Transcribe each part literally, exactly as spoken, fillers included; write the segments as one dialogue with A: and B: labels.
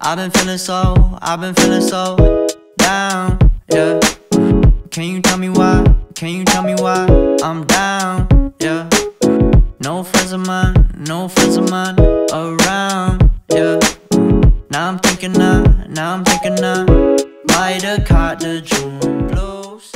A: I've been feeling so, I've been feeling so down, yeah. Can you tell me why? Can you tell me why I'm down, yeah. No friends of mine, no friends of mine around, yeah. Now I'm thinking now, now I'm thinking now, might have caught the June blues.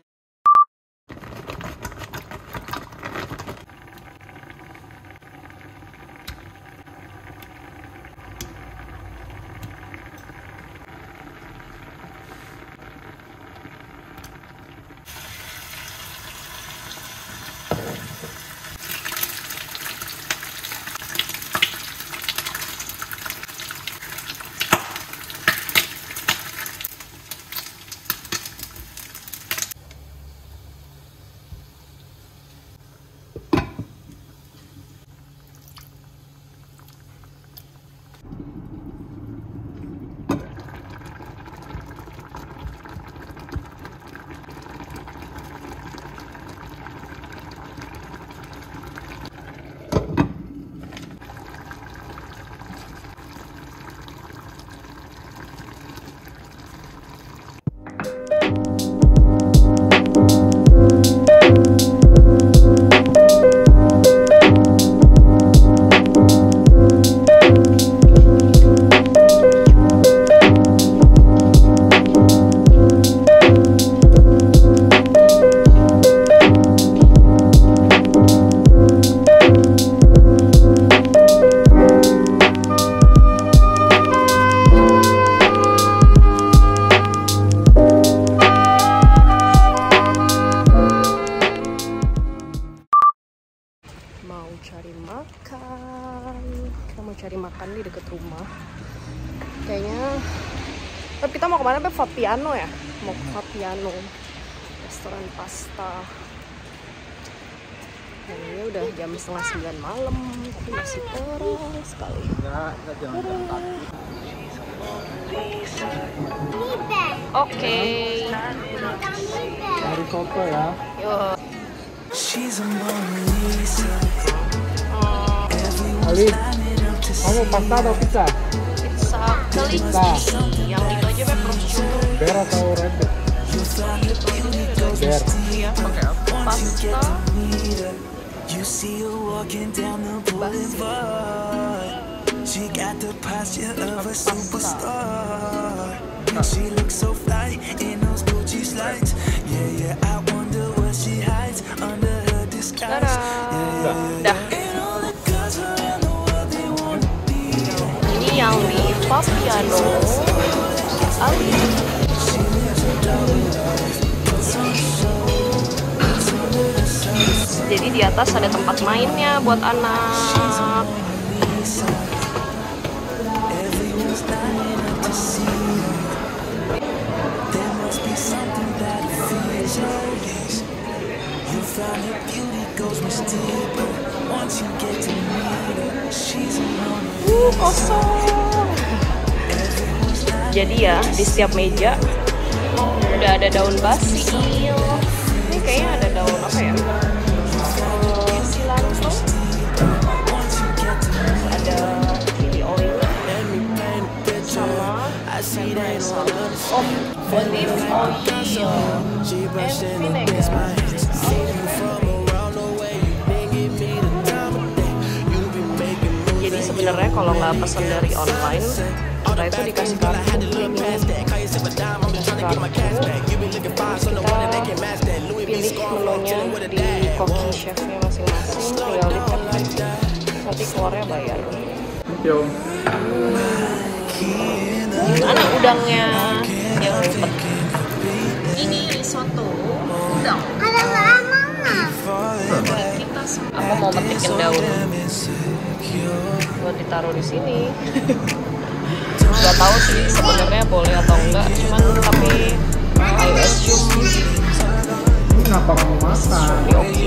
B: Cari makan, kita mau cari makan di deket rumah. Kayaknya, tapi kita mau kemana? Beb? Vapiano ya? Mau ke Vapiano, restoran pasta. Dan ini udah jam setengah sembilan malam, tapi masih terang sekali. Oke. Okay.
C: Cari foto ya.
B: Yo.
C: Ali, kamu pasta atau pizza?
B: Pizza kelinci. Yang itu aja Beb, prosciutto.
C: Bear atau red? Bear.
B: Iya, pakai apa? Pasta.
D: She got the posture of a superstar. She looks so fly in those Gucci slides. Yeah, yeah, I wonder what she hides under her disguise.
B: Dah. Ini yang di Vapiano. Ali. Jadi di atas ada tempat mainnya buat anak. Uh, kosong. Jadi ya di setiap meja udah ada daun basil. Ini kayaknya ada daun apa ya? Uh, cilantro. Ada chili oil sama oh olive oil and vinegar. Jadi sebenarnya kalau nggak pesan dari online, kita itu dikasih kartu ini, kartu kita pilih menunya di Koki Chefnya masing-masing, tinggal di tap nanti keluarnya bayar.
C: Yo.
B: Mana udangnya yang ribet? Ini soto udang.
E: Ada mama.
B: Kita aku mau metikin daun buat ditaruh di sini. Gak tahu sih sebenarnya boleh atau enggak, cuman tapi I assume.
C: Ini kenapa kamu makan?
B: Oke,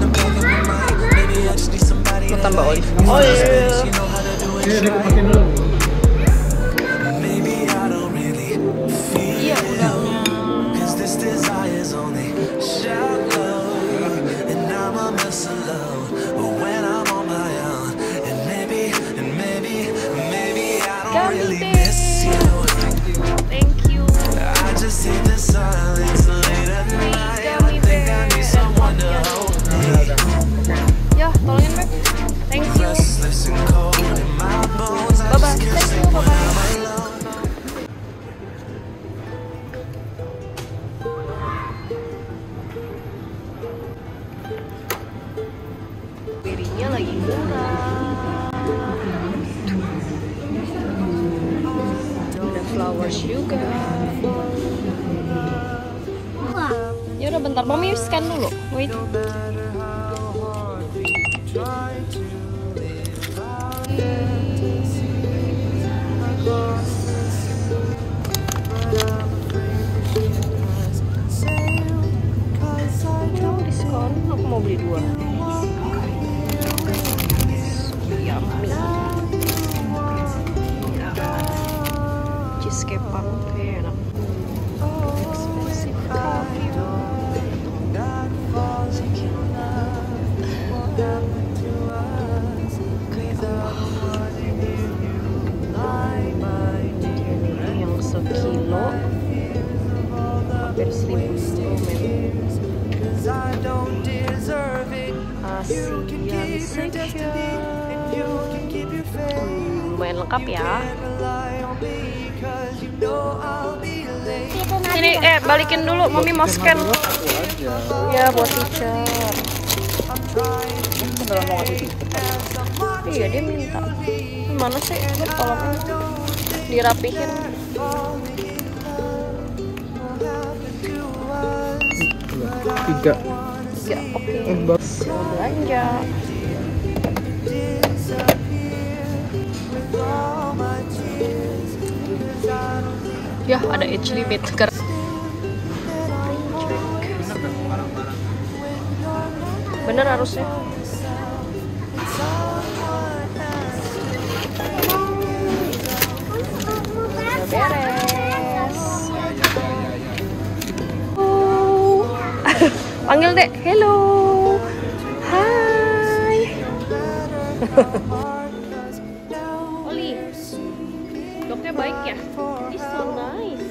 B: mau tambah olive oil.
C: Ini dia makin dulu.
B: Iya udangnya. Kami deh. lagi murah. Ada flowers juga. Ya udah bentar, Mami scan dulu. Wait. Oh, diskon. Aku mau beli dua. Yummy. Cheesecake pancake enak. Expensive coffee. Yang sekilo hampir seribu men. Asian section. Hmm, lumayan lengkap ya. Ini eh balikin dulu, Mami mau scan. Ya buat teacher. Belum mau ngasih tiket. Iya dia minta. Mana sih? Tolong dirapihin.
C: Tiga.
B: Ya oke. Okay. Belanja. Ya ada age limit. Bener harusnya. Udah beres. Oh. Panggil dek. Hello. Hai. Oli. Doknya baik ya? He's so nice.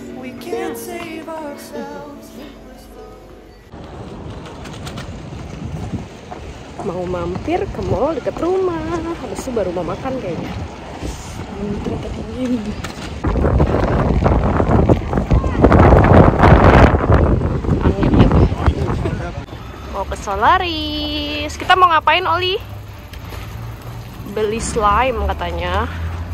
B: Mau mampir ke mall deket rumah, habis itu baru mau makan kayaknya. Angin ya. Mau ke Solaris. Kita mau ngapain, Oli? Beli slime katanya.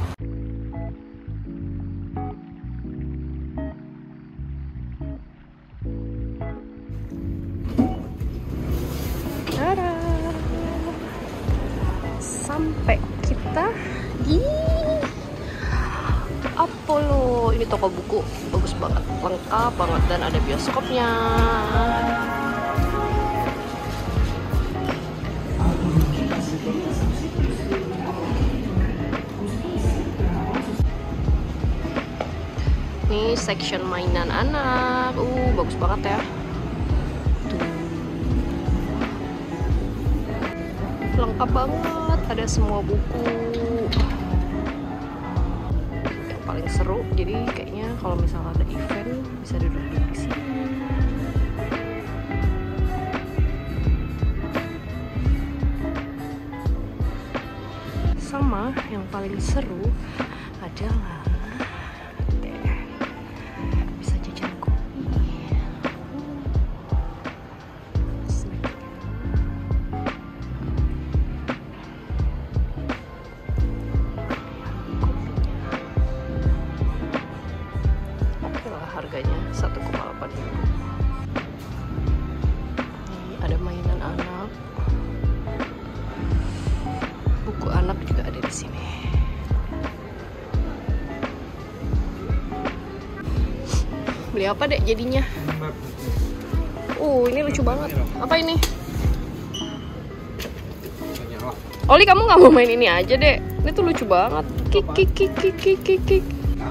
B: Sampai kita di Apollo. Ini toko buku bagus banget, lengkap banget, dan ada bioskopnya. Ini section mainan anak. Uh, bagus banget ya. Lengkap banget, ada semua buku. Yang paling seru, jadi kayaknya kalau misalnya ada event bisa duduk di sini. Sama yang paling seru adalah deh, bisa jajan kopi. Harganya satu koma delapan ribu. Ini ada mainan anak, buku anak juga ada di sini. Beli apa dek jadinya? Uh, ini lucu banget. Apa ini? Oli, kamu nggak mau main ini aja dek? Ini tuh lucu banget. Kik kik kik kik kik kik kik.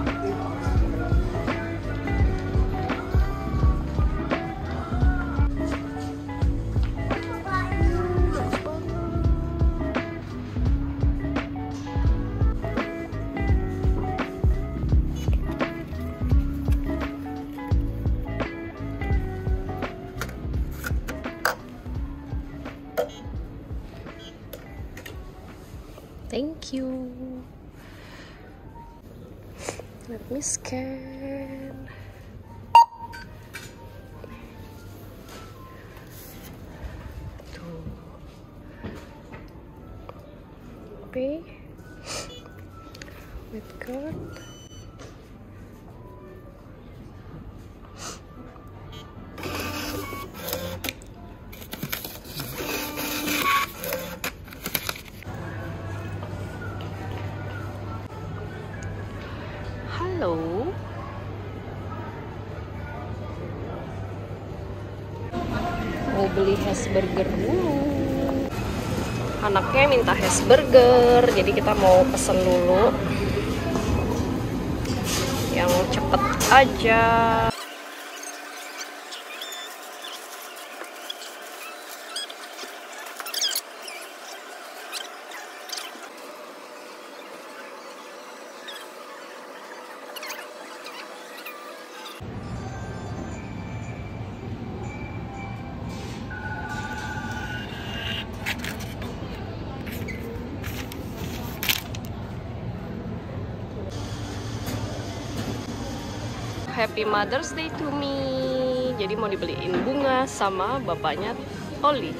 B: Thank you. Let me scan. Tuh. beli Hesburger dulu. Anaknya minta Hesburger, jadi kita mau pesen dulu yang cepet aja. Happy Mother's Day to me. Jadi mau dibeliin bunga sama bapaknya Oli.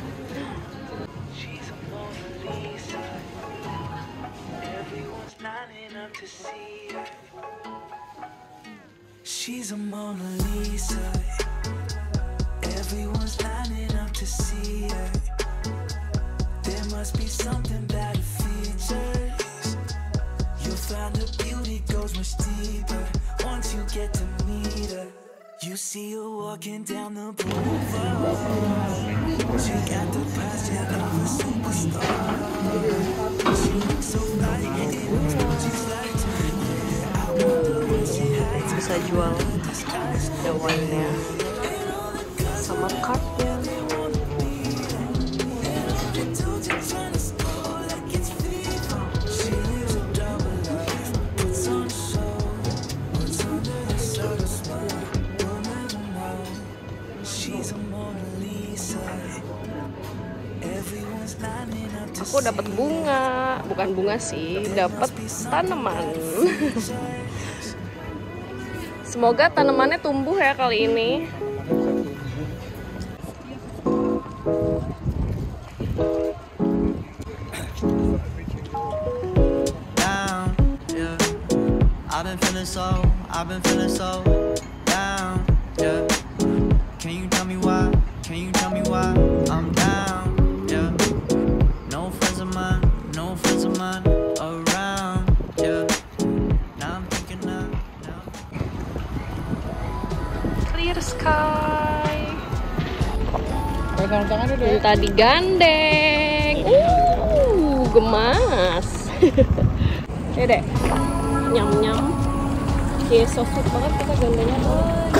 D: She's a Mona Lisa. Everyone's lining up to see her. There must be something about her features. You'll find her beauty goes much deeper once you get to meet her. You see her walking down the boulevard. She got the posture of a superstar. She looks so bright in her she's like, yeah, I wonder what she hides.
B: Bisa jual daunnya sama cardnya. Aku dapat bunga, bukan bunga sih, dapat tanaman. Semoga tanamannya tumbuh ya kali ini.
A: Down, yeah. I've been feeling so, I've been feeling so down, yeah. Can you tell me why? Can you tell me why I'm down, yeah. No friends of mine, no friends of mine around, yeah. Now I'm thinking now, now I'm thinking.
B: Clear sky.
C: Pegang tangannya deh.
B: Minta digandeng. Uh, gemas. Oke deh. Nyam nyam. Kayak so sweet banget kita gandengnya.